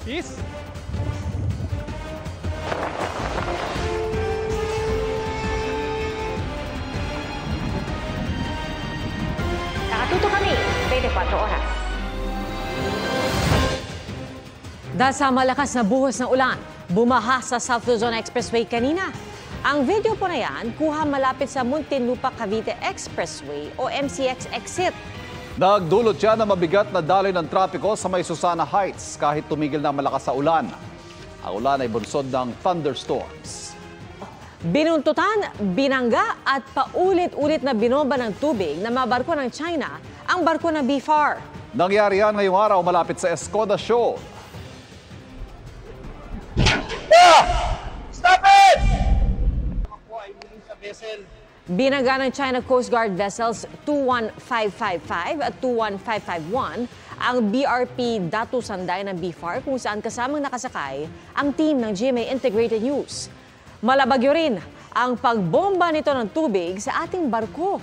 Peace! Nakatuto kami 24 oras. Dahil sa malakas na buhos ng ulan, bumaha sa South Luzon Expressway kanina. Ang video po na yan, kuha malapit sa Muntinlupa-Cavite Expressway o MCX exit. Nagdulot yan ng mabigat na daloy ng trapiko sa may Susana Heights kahit tumigil na malakas sa ulan. Ang ulan ay bunsod ng thunderstorms. Binuntutan, binangga at paulit-ulit na binomba ng tubig na mga barko ng China ang barko ng BFAR. Nangyari yan ngayong araw malapit sa Escoda Shoal. Stop it! Binangga ng China Coast Guard vessels 21555 at 21551 ang BRP Datu Sanday ng BFAR kung saan kasamang nakasakay ang team ng GMA Integrated News. Malabagyo rin ang pagbomba nito ng tubig sa ating barko.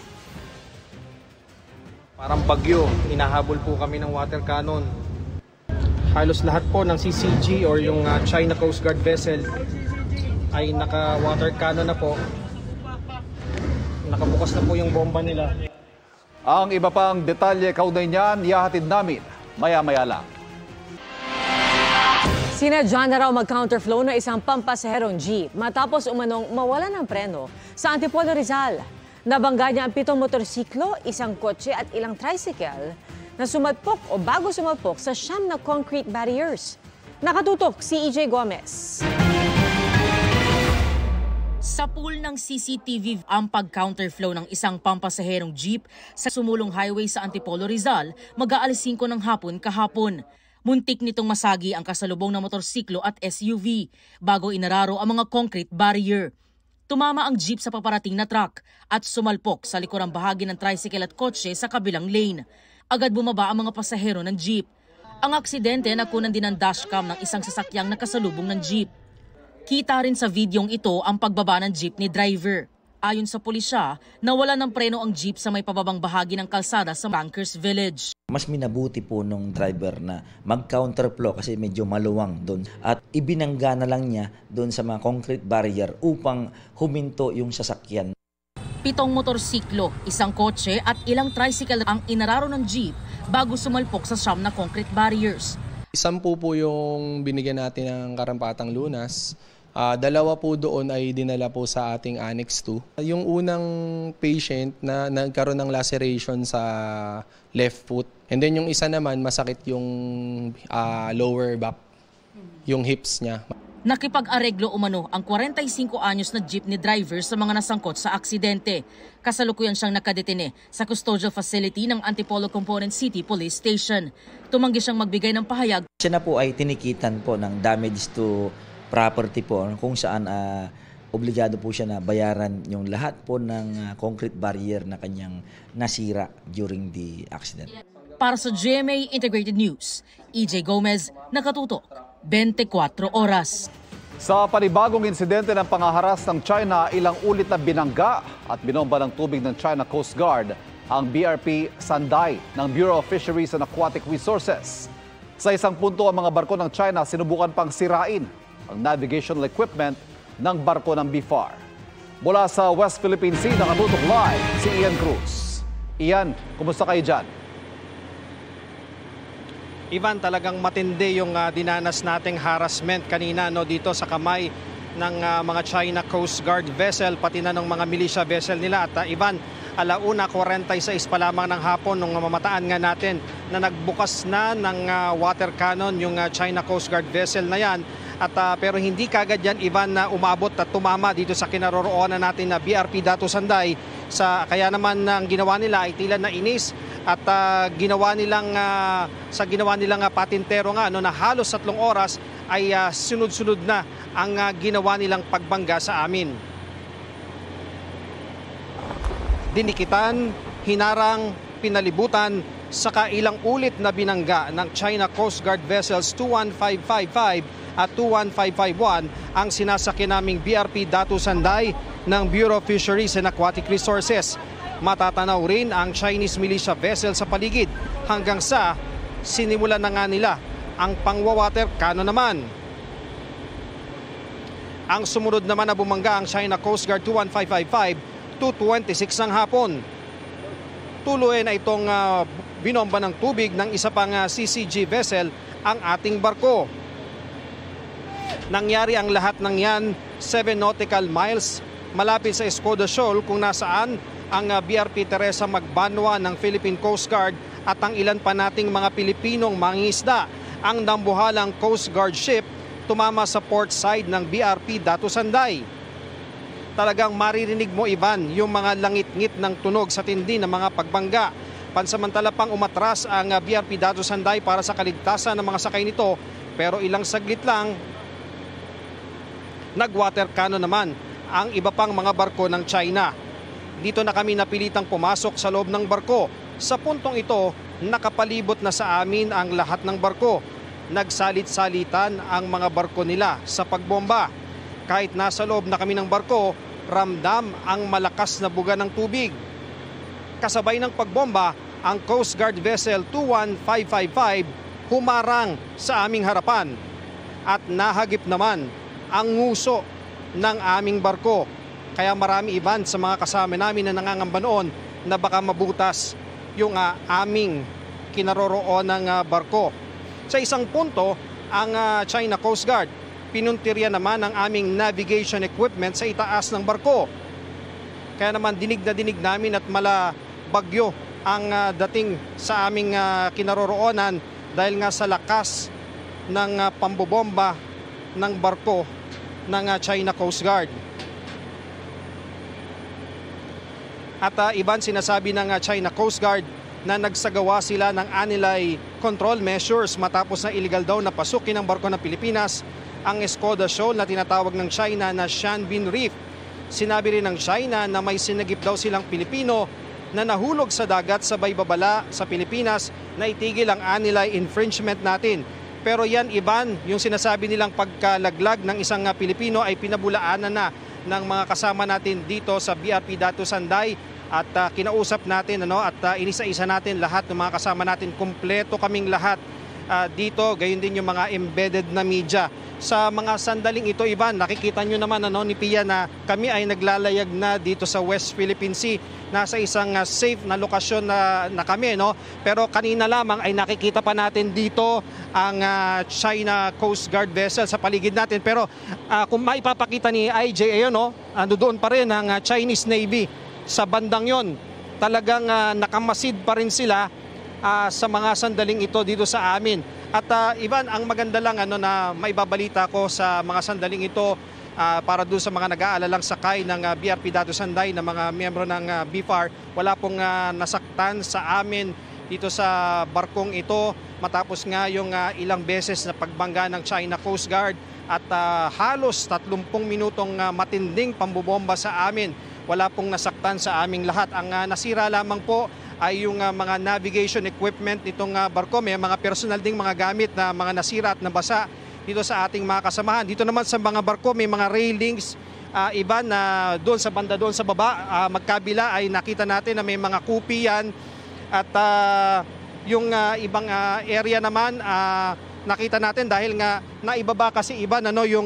Parang bagyo, hinahabol po kami ng water cannon. Halos lahat po ng CCG or yung China Coast Guard vessel ay naka-water cannon na po. Nakabukas na po yung bomba nila. Ang iba pang detalye kaugnay niyan, ihahatid namin maya-maya lang. Sinadya na raw mag-counterflow na isang pampasaherong jeep matapos umanong mawala ng preno sa Antipolo, Rizal. Nabangga niya ang 7 motorsiklo, isang kotse at ilang tricycle na sumalpok o bago sumalpok sa 9 na concrete barriers. Nakatutok si EJ Gomez. Sa pool ng CCTV ang pag-counterflow ng isang pampasaherong jeep sa sumulong highway sa Antipolo, Rizal, mag-aalas 5 ng hapon kahapon. Muntik nitong masagi ang kasalubong na motorsiklo at SUV bago inararo ang mga concrete barrier. Tumama ang jeep sa paparating na truck at sumalpok sa likurang bahagi ng tricycle at kotse sa kabilang lane. Agad bumaba ang mga pasahero ng jeep. Ang aksidente nakunan din ng dashcam ng isang sasakyang nakasalubong ng jeep. Kita rin sa videong ito ang pagbaba ng jeepney driver. Ayon sa pulisya, nawala ng preno ang jeep sa may pababang bahagi ng kalsada sa Bankers Village. Mas minabuti po nung driver na mag-counterflow kasi medyo maluwang doon. At ibinangga na lang niya doon sa mga concrete barrier upang huminto yung sasakyan. 7 motorsiklo, isang kotse at ilang tricycle ang inararo ng jeep bago sumalpok sa 9 na concrete barriers. 10 po yung binigyan natin ng karampatang lunas. 2 po doon ay dinala po sa ating Annex 2. Yung unang patient na nagkaroon ng laceration sa left foot. And then yung isa naman masakit yung lower back, yung hips niya. Nakipag-areglo umano ang 45 anyos na jeepney driver sa mga nasangkot sa aksidente. Kasalukuyan siyang nakadetine sa custodial facility ng Antipolo Component City Police Station. Tumanggi siyang magbigay ng pahayag. Siya na po ay tinikitan po ng damage to property po kung saan obligado po siya na bayaran yung lahat po ng concrete barrier na kanyang nasira during the accident. Para sa GMA Integrated News, EJ Gomez, nakatutok 24 oras. Sa panibagong insidente ng pangaharas ng China, ilang ulit na binangga at binomba ng tubig ng China Coast Guard ang BRP Sanday ng Bureau of Fisheries and Aquatic Resources. Sa isang punto, ang mga barko ng China sinubukan pang sirain ang navigational equipment ng barko ng BFAR. Mula sa West Philippine Sea, nakatutok live si Ian Cruz. Ian, kumusta kayo dyan? Ivan, talagang matindi yung dinanas nating harassment kanina dito sa kamay ng mga China Coast Guard vessel, pati na ng mga militia vessel nila. At Ivan, 1:46 pa lamang ng hapon nung mamataan nga natin na nagbukas na ng water cannon yung China Coast Guard vessel na yan. At pero hindi kagad yan, Ivan, na umabot at tumama dito sa kinaroroonan natin na BRP Datu Sanday. Kaya naman ang ginawa nila ay tila na inis at ginawa nilang patintero nga na halos 3 oras ay sunod-sunod na ang ginawa nilang pagbangga sa amin. Dinikitan, hinarang, pinalibutan, saka ilang ulit na binangga ng China Coast Guard vessels 21555 at 21551 ang sinasakyan naming BRP Datu Sanday ng Bureau of Fisheries and Aquatic Resources. Matatanaw rin ang Chinese militia vessel sa paligid hanggang sa sinimulan na nga nila Ang pangwawater cannon naman. Ang sumunod naman na bumangga ang China Coast Guard 21555, 2:26 ng hapon. Tuloy na itong binomba ng tubig ng isa pang CCG vessel ang ating barko. Nangyari ang lahat ng yan 7 nautical miles malapit sa Escoda Shoal kung nasaan ang BRP Teresa Magbanwa ng Philippine Coast Guard at ang ilan pa nating mga Pilipinong mangingisda. Ang dambuhalang Coast Guard ship tumama sa port side ng BRP Datu Sanday. Talagang maririnig mo, Ivan, yung mga langit-ngit ng tunog sa tindi ng mga pagbangga. Pansamantala pang umatras ang BRP Datu Sanday para sa kaligtasan ng mga sakay nito, pero ilang saglit lang, nag-water cannon naman ang iba pang mga barko ng China. Dito na kami napilitang pumasok sa loob ng barko. Sa puntong ito, nakapalibot na sa amin ang lahat ng barko. Nagsalit-salitan ang mga barko nila sa pagbomba. Kahit nasa loob na kami ng barko, ramdam ang malakas na buga ng tubig. Kasabay ng pagbomba, ang Coast Guard Vessel 21555 humarang sa aming harapan at nahagip naman ang nguso ng aming barko. Kaya marami, Ivan, sa mga kasama namin na nangangamba noon na baka mabutas yung aming kinaroroon ng barko. Sa isang punto, ang China Coast Guard pinuntirya naman ang aming navigation equipment sa itaas ng barko. Kaya naman dinig na dinig namin at mala bagyo ang dating sa aming kinaroroonan dahil nga sa lakas ng pambobomba ng barko ng China Coast Guard. At Ivan, sinasabi ng China Coast Guard na nagsagawa sila ng anti control measures matapos na illegal daw na pasukin ng barko ng Pilipinas ang Escoda Shoal na tinatawag ng China na Shanbin Reef. Sinabi rin ng China na may sinagip daw silang Pilipino na nahulog sa dagat sabay babala sa Pilipinas na itigil ang anti infringement natin. Pero yan, Ivan, yung sinasabi nilang pagkalaglag ng isang Pilipino ay pinabulaanan na ng mga kasama natin dito sa BRP Datu Sanday. At kinausap natin at inisa-isa natin lahat ng mga kasama natin. Kumpleto kaming lahat dito, gayon din yung mga embedded na media. Sa mga sandaling ito, Ivan, nakikita nyo naman ni Pia na kami ay naglalayag na dito sa West Philippine Sea. Nasa isang safe na lokasyon na kami. Pero kanina lamang ay nakikita pa natin dito ang China Coast Guard vessel sa paligid natin. Pero kung maipapakita ni IJ, doon pa rin ang Chinese Navy. Sa bandang yon, talagang nakamasid pa rin sila sa mga sandaling ito dito sa amin. At Ivan, ang maganda lang na maibabalita ko sa mga sandaling ito para doon sa mga nag-aalalang sakay ng BRP Datu Sanday na mga miyembro ng BFAR, wala pong nasaktan sa amin dito sa barkong ito matapos nga yung ilang beses na pagbangga ng China Coast Guard at halos 30 minutong matinding pambobomba sa amin. Wala pong nasaktan sa aming lahat. Ang nasira lamang po ay yung mga navigation equipment nitong barko. May mga personal ding mga gamit na mga nasira at nabasa dito sa ating mga kasamahan. Dito naman sa mga barko may mga railings, iba na doon sa banda doon sa baba, magkabila ay nakita natin na may mga kupi yan. At yung ibang area naman nakita natin dahil nga naibaba kasi iba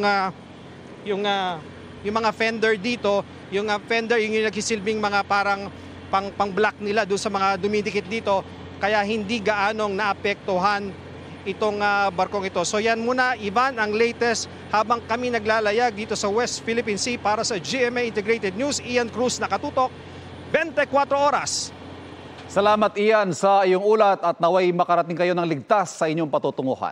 yung mga fender dito. Yung fender, yung nagsisilbing mga parang pang-block nila doon sa mga dumidikit dito. Kaya hindi gaanong naapektuhan itong barkong ito. So yan muna, Ivan, ang latest habang kami naglalayag dito sa West Philippine Sea para sa GMA Integrated News. Ian Cruz, nakatutok, 24 oras. Salamat, Ian, sa iyong ulat at naway makarating kayo ng ligtas sa inyong patutunguhan.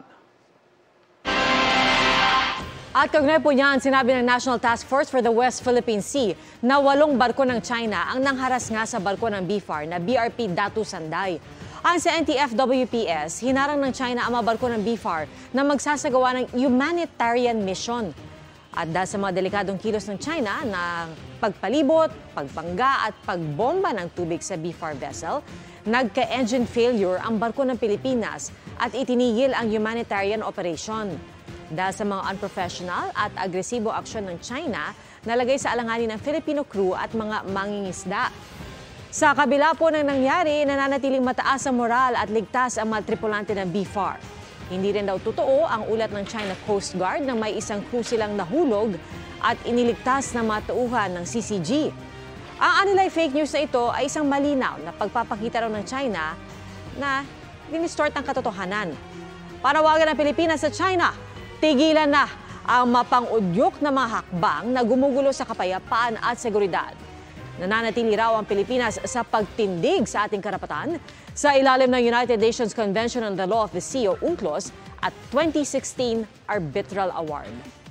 At kaugnay po niyan, sinabi ng National Task Force for the West Philippine Sea na 8 barko ng China ang nangharas nga sa barko ng BFAR na BRP Datu Sanday. Ang sa NTF-WPS, hinarang ng China ang mga barko ng BFAR na magsasagawa ng humanitarian mission. At dahil sa mga delikadong kilos ng China na pagpalibot, pagbangga at pagbomba ng tubig sa BFAR vessel, nagka-engine failure ang barko ng Pilipinas at itinigil ang humanitarian operation. Dahil sa mga unprofessional at agresibo aksyon ng China, nalagay sa alanganin ng Filipino crew at mga mangingisda. Sa kabila po ng nangyari, nananatiling mataas ang moral at ligtas ang mga tripulante ng BFAR. Hindi rin daw totoo ang ulat ng China Coast Guard na may isang crew silang nahulog at iniligtas na mga tauhan ng CCG. Ang anilay fake news na ito ay isang malinaw na pagpapakita raw ng China na dinistort ang katotohanan. Panawagan ng Pilipinas sa China, tigilan na ang mapang-udyok na mga hakbang na gumugulo sa kapayapaan at seguridad. Nananatili raw ang Pilipinas sa pagtindig sa ating karapatan sa ilalim ng United Nations Convention on the Law of the Sea o UNCLOS at 2016 Arbitral Award.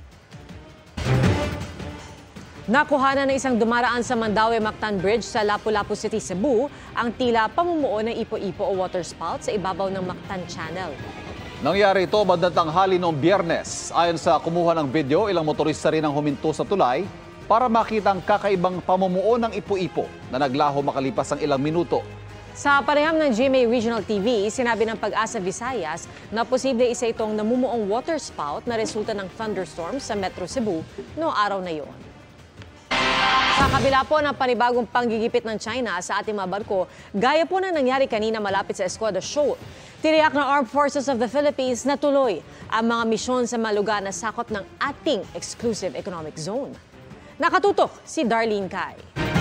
Nakuhanan ng isang dumaraan sa Mandaue-Mactan Bridge sa Lapu-Lapu City, Cebu ang tila pamumuo ng ipo-ipo o waterspout sa ibabaw ng Mactan Channel. Nangyari ito bandang tanghali noong Biyernes. Ayon sa kumuha ng video, ilang motorista rin ang huminto sa tulay para makita ang kakaibang pamumuo ng ipo-ipo na naglaho makalipas ang ilang minuto. Sa pareham ng GMA Regional TV, sinabi ng Pag-asa Visayas na posible isa itong namumuong waterspout na resulta ng thunderstorm sa Metro Cebu noong araw na iyon. Sa kabila po ng panibagong panggigipit ng China sa ating mga barko, gaya po na nangyari kanina malapit sa Escoda Shoal. Tiniyak ng Armed Forces of the Philippines na tuloy ang mga misyon sa mga lugar na sakop ng ating exclusive economic zone. Nakatutok si Darlene Kai.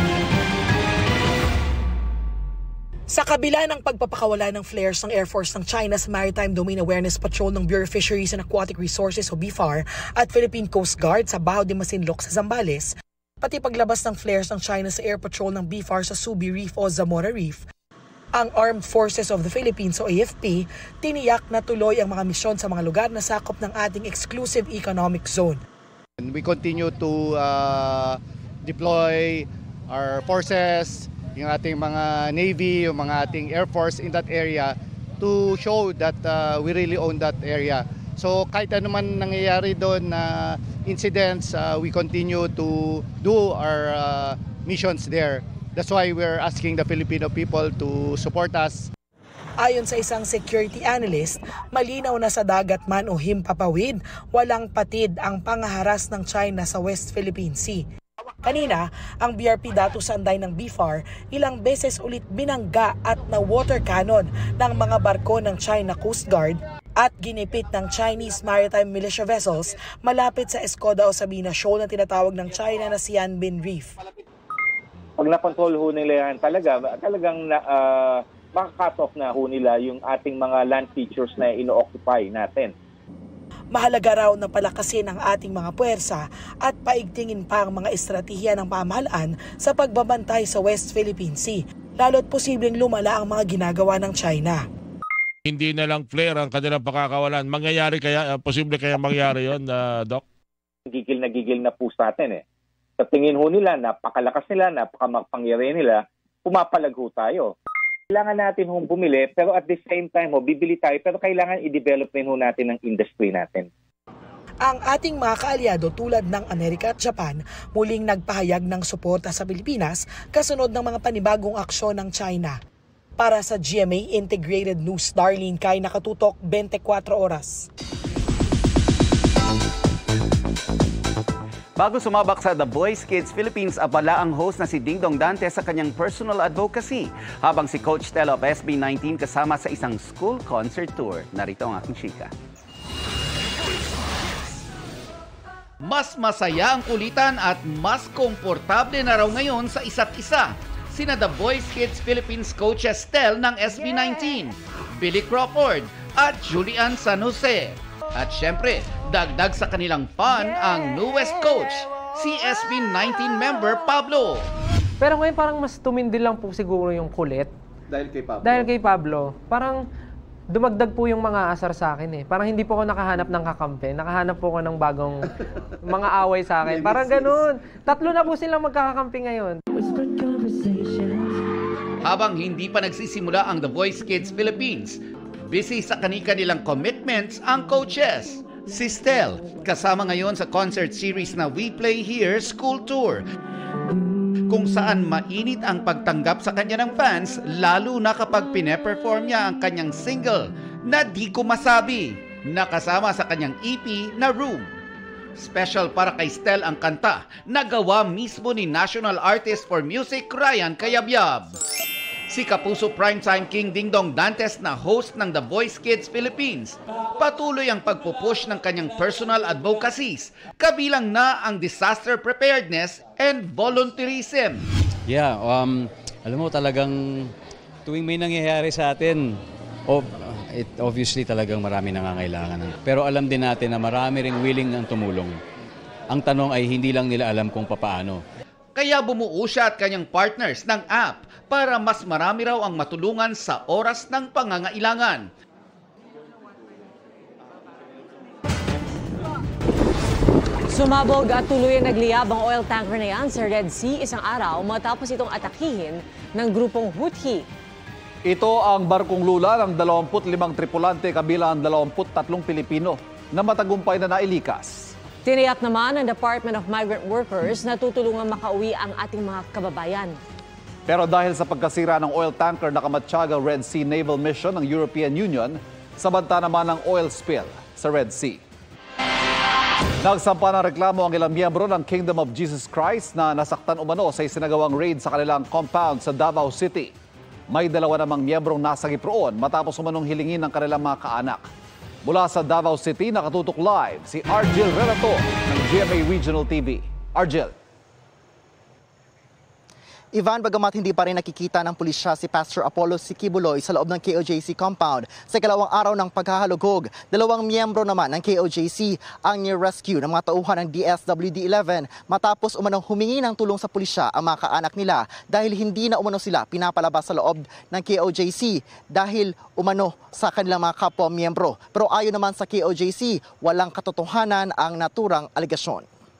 Sa kabila ng pagpapakawala ng flares ng Air Force ng China sa Maritime Domain Awareness Patrol ng Bureau of Fisheries and Aquatic Resources o BFAR at Philippine Coast Guard sa Baho de Masinloc sa Zambales, pati paglabas ng flares ng China sa Air Patrol ng BFAR sa Subi Reef o Zamora Reef, ang Armed Forces of the Philippines o AFP tiniyak na tuloy ang mga misyon sa mga lugar na sakop ng ating exclusive economic zone. We continue to deploy our forces, yung ating mga Navy, yung mga ating Air Force in that area to show that we really own that area. So kahit ano man nangyayari doon na incidents, we continue to do our missions there. That's why we're asking the Filipino people to support us. Ayon sa isang security analyst, malinaw na sa dagat man o himpapawid, walang patid ang pangaharas ng China sa West Philippine Sea. Kanina, ang BRP Datu Sanday ng BFAR ilang beses ulit binangga at na-water cannon ng mga barko ng China Coast Guard at ginipit ng Chinese Maritime Militia vessels malapit sa Escoda o Sabina Shoal na tinatawag ng China na Sianbin Reef. Pag na-control ho nila yan, talagang maka-cut off na ho nila yung ating mga land features na ino-occupy natin. Mahalaga raw na palakasin ang ating mga puwersa at paigtingin pa ang mga estratehiya ng pamahalaan sa pagbabantay sa West Philippine Sea, lalo't posibleng lumala ang mga ginagawa ng China. Hindi na lang flare ang kanilang pakakawalan. Mangyayari kaya, posible kaya mangyari yon, Doc? Gigil na po sa atin eh. Sa tingin ho nila, napakalakas nila, napakamapangyari nila, pumapalag ho tayo. Kailangan natin hong bumili, pero at the same time, bibili tayo, pero kailangan i-develop din ho natin ang industry natin. Ang ating mga kaalyado tulad ng Amerika at Japan muling nagpahayag ng suporta sa Pilipinas kasunod ng mga panibagong aksyon ng China. Para sa GMA Integrated News, Darlene Kai, nakatutok 24 oras. Bago sumabak sa The Voice Kids Philippines, abala ang host na si Dingdong Dante sa kanyang personal advocacy, habang si Coach Tel of SB19 kasama sa isang school concert tour. Narito ang aking chika. Mas masaya ang kulitan at mas komportable na raw ngayon sa isa't isa sina The Voice Kids Philippines coaches Tel ng SB19, Billy Crawford at Julian San Jose. At syempre, dagdag sa kanilang fun ang newest coach, si SB19 member Pablo. Pero ngayon parang mas tumindi lang po siguro yung kulit. Dahil kay Pablo? Dahil kay Pablo. Parang dumagdag po yung mga asar sa akin eh. Parang hindi po ako nakahanap ng kakampi. Nakahanap po ako ng bagong mga away sa akin. Parang ganun. 3 na po silang magkakakampi ngayon. Habang hindi pa nagsisimula ang The Voice Kids Philippines, busy sa kani-kanilang commitments ang coaches. Si Stel, kasama ngayon sa concert series na We Play Here School Tour, kung saan mainit ang pagtanggap sa kanya ng fans, lalo na kapag pine-perform niya ang kanyang single na Di Ko Masabi, na kasama sa kanyang EP na Room. Special para kay Stel ang kanta na gawa mismo ni National Artist for Music Ryan Cayabyab. Si Kapuso Primetime King Dingdong Dantes na host ng The Voice Kids Philippines, patuloy ang pagpupush ng kanyang personal advocacies, kabilang na ang disaster preparedness and volunteerism. Yeah, alam mo talagang tuwing may nangyayari sa atin, obviously talagang marami nangangailangan. Pero alam din natin na marami ring willing ang tumulong. Ang tanong ay hindi lang nila alam kung papaano. Kaya bumuo siya at kanyang partners ng app para mas marami raw ang matulungan sa oras ng pangangailangan. Sumabog at tuluyang nagliyab ang oil tanker na yan sa Red Sea isang araw matapos itong atakihin ng grupong Houthi. Ito ang barkong lula ng 25 tripulante kabilang ang 23 Pilipino na matagumpay na nailikas. Tiniyak naman ng Department of Migrant Workers na tutulungan makauwi ang ating mga kababayan. Pero dahil sa pagkasira ng oil tanker na Kamatyaga Red Sea Naval Mission ng European Union, sabanta naman ng oil spill sa Red Sea. Nagsampa ng reklamo ang ilang miyembro ng Kingdom of Jesus Christ na nasaktan umano sa isinagawang raid sa kanilang compound sa Davao City. May 2 namang miyembrong nasagip roon matapos umanong hilingin ng kanilang mga kaanak. Mula sa Davao City, nakatutok live si Argel Relator ng GMA Regional TV. Argel. Ivan, bagamat hindi pa rin nakikita ng pulisya si Pastor Apollo Sikibuloy sa loob ng KOJC compound sa ikalawang araw ng paghahalugog, 2 miyembro naman ng KOJC ang ni-rescue ng mga tauhan ng DSWD-11 matapos umanong humingi ng tulong sa pulisya ang mga kaanak nila dahil hindi na umano sila pinapalabas sa loob ng KOJC dahil umano sa kanilang mga kapwa miyembro. Pero ayon naman sa KOJC, walang katotohanan ang naturang aligasyon.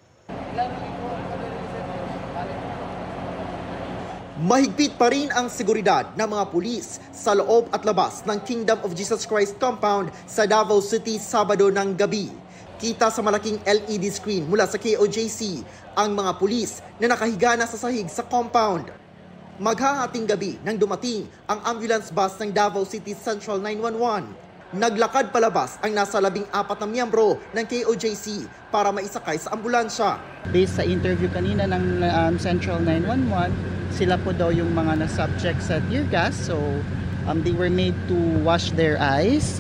Mahigpit pa rin ang seguridad ng mga pulis sa loob at labas ng Kingdom of Jesus Christ compound sa Davao City Sabado ng gabi. Kita sa malaking LED screen mula sa KOJC ang mga pulis na nakahiga na sa sahig sa compound. Maghahating gabi nang dumating ang ambulance bus ng Davao City Central 911. Naglakad palabas ang nasa 14 na miyembro ng KOJC para maisakay sa ambulansya. Based sa interview kanina ng Central 911, sila po daw yung mga na-subject sa tear gas. So, they were made to wash their eyes.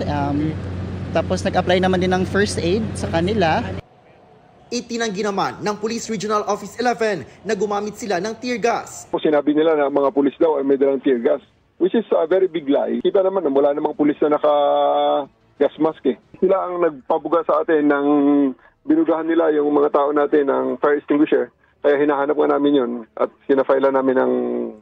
Tapos nag-apply naman din ng first aid sa kanila. Itinanggi naman ng Police Regional Office 11 na gumamit sila ng tear gas. Sinabi nila na mga pulis daw ay may dalang tear gas, which is a very big lie. Kita naman na wala namang pulis na naka-gas mask eh. Sila ang nagpabuga sa atin ng binugahan nila yung mga tao natin ng fire extinguisher. Kaya hinahanap nga namin yun at sinafile namin ng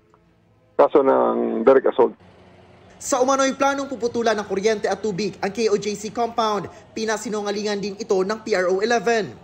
kaso ng direct assault. Sa umano'y planong puputulan ng kuryente at tubig ang KOJC compound, pinasinungalingan din ito ng PRO 11.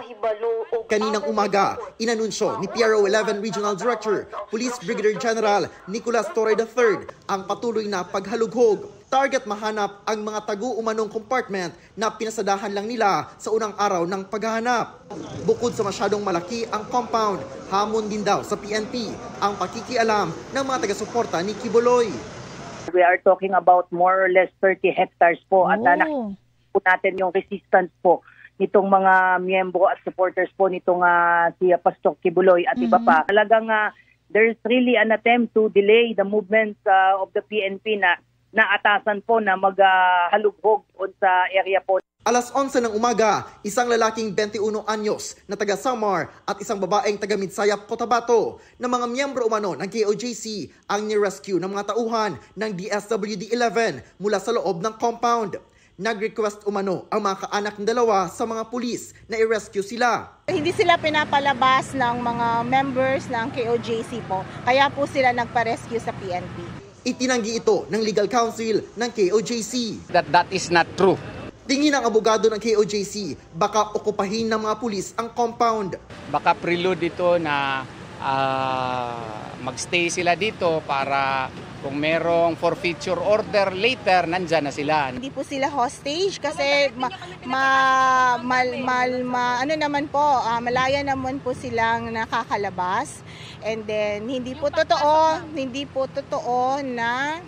Kaninang umaga, inanunsyo ni PRO 11 Regional Director, Police Brigadier General Nicolas Torre III ang patuloy na paghalughog. Target mahanap ang mga tagu-umanong compartment na pinasadahan lang nila sa unang araw ng paghahanap. Bukod sa masyadong malaki ang compound, hamon din daw sa PNP ang pakikialam ng mga taga-suporta ni Kibuloy. We are talking about more or less 30 hectares po at nakikita po natin yung resistance po nitong mga miyembro at supporters po nitong si Pastor Kibuloy at iba pa. Talagang there's really an attempt to delay the movements of the PNP na naatasan po na maghalughog doon sa area po. Alas 11 ng umaga, isang lalaking 21 anyos na taga Samar at isang babaeng taga Midsayap, Cotabato na mga miyembro umano ng KOJC ang ni-rescue ng mga tauhan ng DSWD-11 mula sa loob ng compound. Nag-request umano ang mga kaanak ng dalawa sa mga pulis na i-rescue sila. Hindi sila pinapalabas ng mga members ng KOJC po, kaya po sila nagpa-rescue sa PNP. Itinanggi ito ng legal counsel ng KOJC. That is not true. Tingin ng abogado ng KOJC, baka okupahin ng mga pulis ang compound. Baka prelude ito na magstay sila dito para kung merong forfeiture order later, nandyan na sila. Hindi po sila hostage kasi malaya naman po silang nakakalabas. And then hindi po totoo na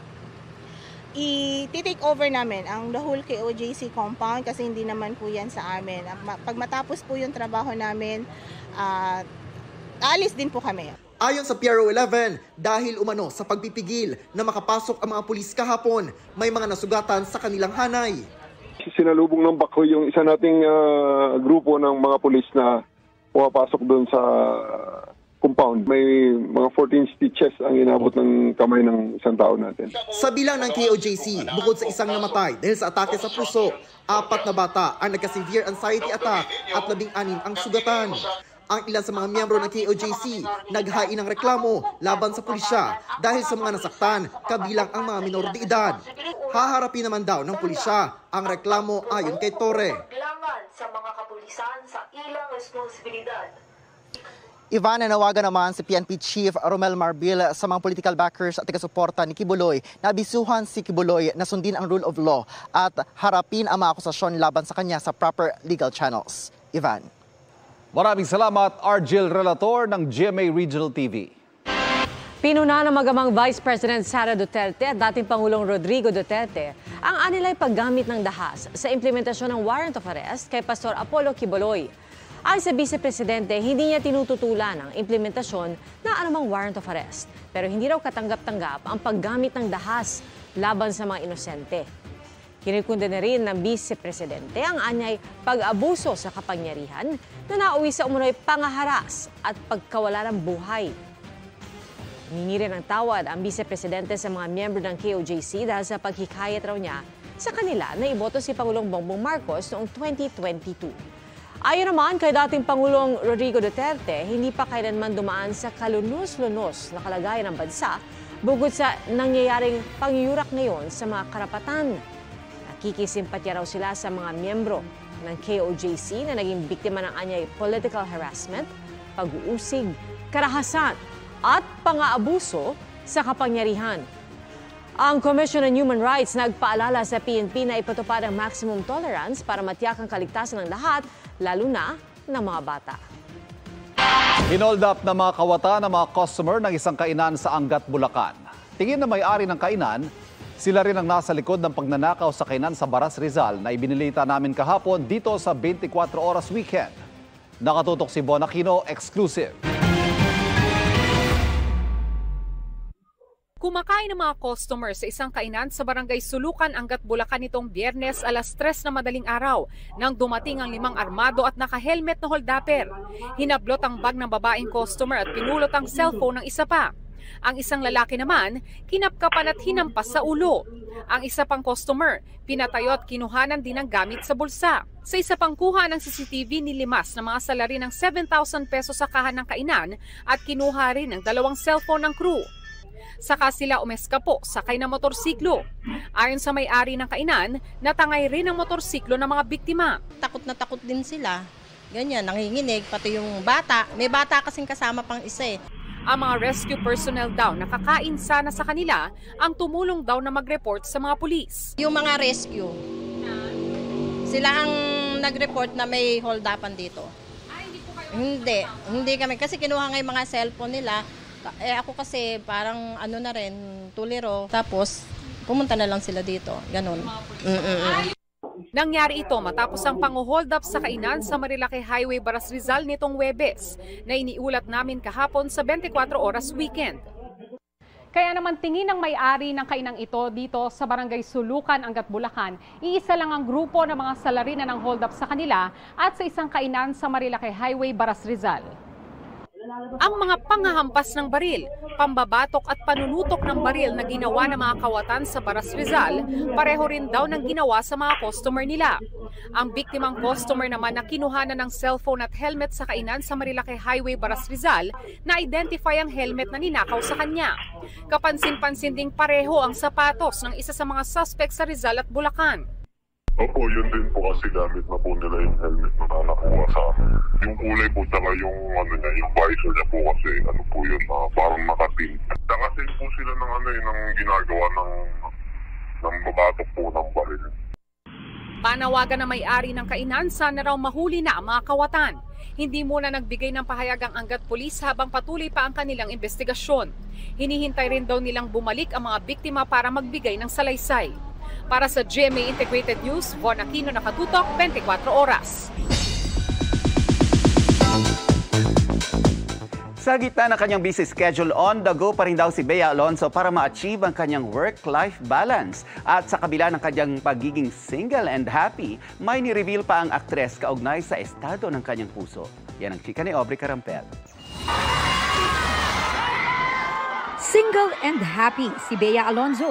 i-take over namin ang the whole KOJC compound kasi hindi naman po yan sa amin. Pag matapos po yung trabaho namin, aalis din po kami. Ayon sa PRO11, dahil umano sa pagpipigil na makapasok ang mga pulis kahapon, may mga nasugatan sa kanilang hanay. Sinalubong ng bakho yung isa nating grupo ng mga pulis na pumapasok doon sa compound. May mga 14 stitches ang inabot ng kamay ng isang tao natin. Sa bilang ng KOJC, bukod sa isang namatay dahil sa atake sa puso, 4 na bata ang nagka-severe anxiety attack at 16 ang sugatan. Ang ilan sa mga miyembro ng KOJC naghain ng reklamo laban sa pulisya dahil sa mga nasaktan, kabilang ang mga minor de edad. Haharapin naman daw ng pulisya ang reklamo ayon kay Torre. Sa mga kapulisan sa ilang responsibilidad. Ivan, nanawagan naman si PNP Chief Romel Marbil sa mga political backers at taga-suporta ni Quiboloy na abisuhan si Quiboloy na sundin ang rule of law at harapin ang mga akusasyon laban sa kanya sa proper legal channels. Ivan. Maraming salamat, Argel Relator ng GMA Regional TV. Pinuna ng magamang Vice President Sara Duterte at dating Pangulong Rodrigo Duterte ang anilay paggamit ng dahas sa implementasyon ng warrant of arrest kay Pastor Apollo Quiboloy. Ayon sa Vice Presidente, hindi niya tinututulan ang implementasyon ng anumang warrant of arrest. Pero hindi raw katanggap-tanggap ang paggamit ng dahas laban sa mga inosente. Kinikondena rin ng Vice Presidente ang anyay pag-abuso sa kapangyarihan na nauwi sa umunoy pangaharas at pagkawala ng buhay. Hiningi rin ng tawad ang Vice Presidente sa mga miyembro ng KOJC dahil sa paghikayat raw niya sa kanila na iboto si Pangulong Bongbong Marcos noong 2022. Ayon naman kay dating Pangulong Rodrigo Duterte, hindi pa kailanman dumaan sa kalunos-lunos na kalagayan ng bansa bukod sa nangyayaring pangyurak ngayon sa mga karapatan. Nakikisimpatya raw sila sa mga miyembro ng KOJC na naging biktima ng anyay political harassment, pag-uusig, karahasan at pang-aabuso sa kapangyarihan. Ang Commission on Human Rights nagpaalala sa PNP na ipatupad ang maximum tolerance para matiyak ang kaligtasan ng lahat, lalo na ng mga bata. Hinold up na mga kawata ng mga customer ng isang kainan sa Angat, Bulacan. Tingin na may-ari ng kainan, sila rin ang nasa likod ng pagnanakaw sa kainan sa Baras, Rizal na ibinilita namin kahapon dito sa 24 Oras Weekend. Nakatutok si Bon Aquino, exclusive. Kumakain ng mga customer sa isang kainan sa Barangay Sulukan, Angat, Bulacan nitong Biyernes alas 3 na madaling araw nang dumating ang 5 armado at naka-helmet na holdapper. Hinablot ang bag ng babaeng customer at pinulot ang cellphone ng isa pa. Ang isang lalaki naman, kinapkapan at hinampas sa ulo. Ang isa pang customer, pinatayo at kinuhanan din ng gamit sa bulsa. Sa isa pang kuha ng CCTV, nilimas ng mga salarin ng 7,000 pesos sa kahan ng kainan at kinuha rin ng 2 cellphone ng crew. Saka sila umeskapo sakay ng motorsiklo. Ayon sa may-ari ng kainan, natangay rin ang motorsiklo ng mga biktima. Takot na takot din sila. Ganyan, nanginginig, pati yung bata. May bata kasing kasama pang isa eh. Ang mga rescue personnel daw nakakain sana sa kanila ang tumulong daw na mag-report sa mga pulis. Yung mga rescue, sila ang nag-report na may hold-upan dito. Hindi kami. Kasi kinuha nga yung mga cellphone nila. Ako kasi parang ano na rin, tuliro. Tapos pumunta na lang sila dito. Ganon. Nangyari ito matapos ang pang-hold up sa kainan sa Marilake Highway, Baras, Rizal nitong Huwebes na iniulat namin kahapon sa 24 Oras Weekend. Kaya naman tingin ng may-ari ng kainang ito dito sa Barangay Sulukan, Angat, Bulacan, iisa lang ang grupo ng mga salarina ng hold up sa kanila at sa isang kainan sa Marilake Highway, Baras, Rizal. Ang mga pangahampas ng baril, pambabatok at panunutok ng baril na ginawa ng mga kawatan sa Baras, Rizal, pareho rin daw ng ginawa sa mga customer nila. Ang biktimang customer naman na kinuhanan ng cellphone at helmet sa kainan sa Marilake Highway, Baras, Rizal, na-identify ang helmet na ninakaw sa kanya. Kapansin-pansin ding pareho ang sapatos ng isa sa mga suspect sa Rizal at Bulacan. Opo, yun din po kasi gamit na po nila yung helmet na nakuha sa amin. Yung kulay po tsaka yung ano niya, yung visor niya po kasi ano po yun, parang nakatin. Nakasin po sila ng ano yun, ng ginagawa ng babatok po ng baril. Panawagan na may-ari ng kainan, sana raw mahuli na ang mga kawatan. Hindi muna nagbigay ng pahayag ang Angat Police habang patuloy pa ang kanilang investigasyon. Hinihintay rin daw nilang bumalik ang mga biktima para magbigay ng salaysay. Para sa GMA Integrated News, Bon Aquino, nakatutok, 24 Oras. Sa gitna ng kanyang busy schedule, on the go pa rin daw si Bea Alonzo para ma-achieve ang kanyang work-life balance. At sa kabila ng kanyang pagiging single and happy, may ni-reveal pa ang aktres kaugnay sa estado ng kanyang puso. Yan ang chika ni Aubrey Carampel. Single and happy si Bea Alonzo.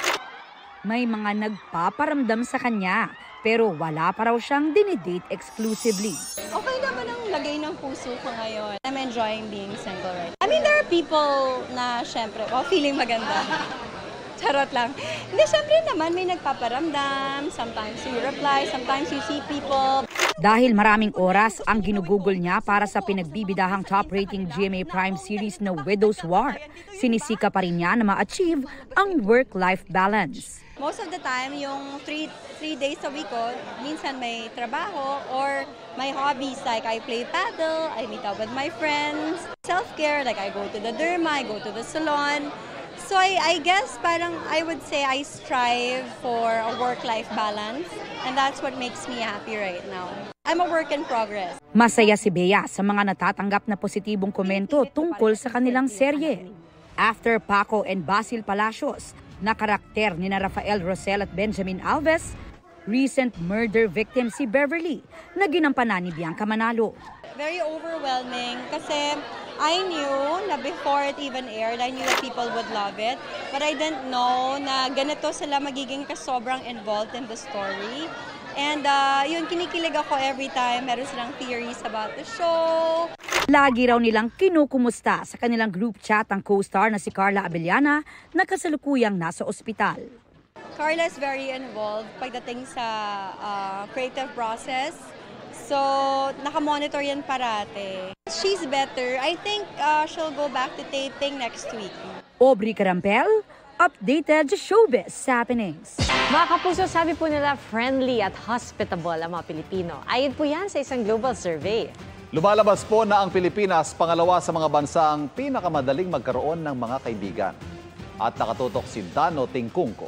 May mga nagpaparamdam sa kanya, pero wala pa raw siyang dinidate exclusively. Okay naman ang lagay ng puso ko ngayon. I'm enjoying being single right now. I mean, there are people na syempre, feeling maganda. Charot lang. Hindi, syempre naman may nagpaparamdam. Sometimes you reply, sometimes you see people. Dahil maraming oras ang ginugugol niya para sa pinagbibidahang top-rating GMA Prime series na Widow's War, sinisika pa rin niya na ma-achieve ang work-life balance. Most of the time, yung 3 days a week ko, minsan may trabaho or my hobbies like I play paddle, I meet up with my friends. Self-care, like I go to the derma, I go to the salon. So I guess parang I would say I strive for a work-life balance and that's what makes me happy right now. I'm a work in progress. Masaya si Bea sa mga natatanggap na positibong komento tungkol sa kanilang serye. After Paco and Basil Palacios, na karakter ni na Rafael Rosel at Benjamin Alves, recent murder victim si Beverly na ginampanan ni Bianca Manalo. Very overwhelming kasi I knew na before it even aired, I knew that people would love it. But I didn't know na ganito sila magiging kasobrang involved in the story. And yun, kinikilig ako every time. Meron silang theories about the show. Lagi raw nilang kinukumusta sa kanilang group chat ang co-star na si Carla Abellana na kasalukuyang nasa ospital. Carla is very involved pagdating sa creative process. So, nakamonitor yan parate. She's better. I think she'll go back to taping next week. Aubrey Carampel, updated showbiz happenings. Mga kapuso, sabi po nila friendly at hospitable ang mga Pilipino. Ayon po yan sa isang global survey. Lumalabas po na ang Pilipinas pangalawa sa mga bansang pinakamadaling magkaroon ng mga kaibigan. At nakatutok si Dano Tingkungko.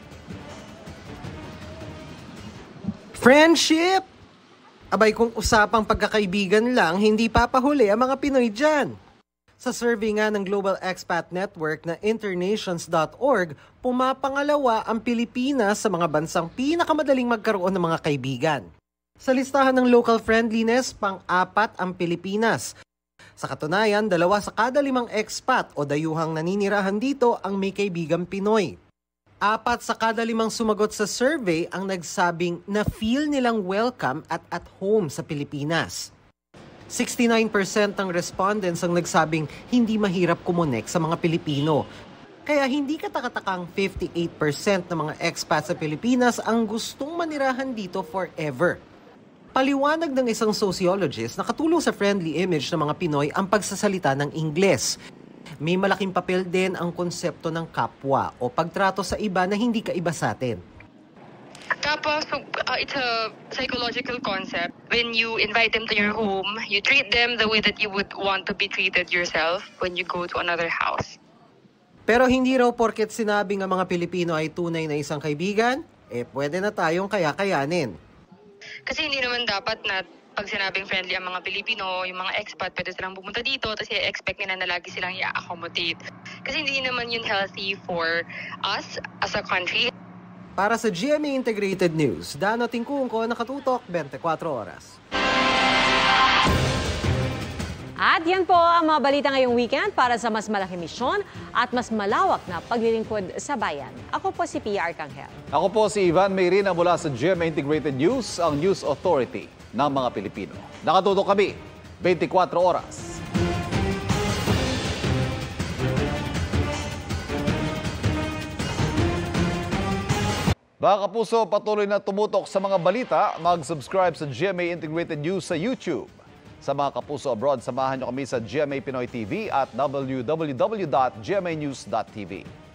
Friendship! Abay kung usapang pagkakaibigan lang, hindi papahuli ang mga Pinoy dyan. Sa survey nga ng Global Expat Network na internations.org, pumapangalawa ang Pilipinas sa mga bansang pinakamadaling magkaroon ng mga kaibigan. Sa listahan ng local friendliness, pang-4 ang Pilipinas. Sa katunayan, 2 sa kada 5 expat o dayuhang naninirahan dito ang may kaibigang Pinoy. 4 sa kada 5 sumagot sa survey ang nagsabing na feel nilang welcome at home sa Pilipinas. 69% ng respondents ang nagsabing hindi mahirap kumonek sa mga Pilipino. Kaya hindi katakatakang 58% ng mga expats sa Pilipinas ang gustong manirahan dito forever. Paliwanag ng isang sociologist na katulong sa friendly image ng mga Pinoy ang pagsasalita ng Ingles. May malaking papel din ang konsepto ng kapwa o pagtrato sa iba na hindi kaiba sa atin. Tapos, it's a psychological concept. When you invite them to your home, you treat them the way that you would want to be treated yourself when you go to another house. Pero hindi raw porket sinabing ang mga Pilipino ay tunay na isang kaibigan, pwede na tayong kaya-kayanin. Kasi hindi naman dapat na pag sinabing friendly ang mga Pilipino, yung mga expat, pwede silang pumunta dito kasi expect nila na lagi silang i-accommodate. Kasi hindi naman yun healthy for us as a country. Para sa GMA Integrated News, Dano Tingkungko, nakatutok 24 oras. At yan po ang mga balita ngayong weekend para sa mas malaking misyon at mas malawak na paglilingkod sa bayan. Ako po si Pia Arcangel. Ako po si Ivan Mayrina mula sa GMA Integrated News, ang News Authority ng mga Pilipino. Nakatutok kami 24 oras. Mga kapuso, patuloy na tumutok sa mga balita. Mag-subscribe sa GMA Integrated News sa YouTube. Sa mga kapuso abroad, samahan nyo kami sa GMA Pinoy TV at www.gmanews.tv.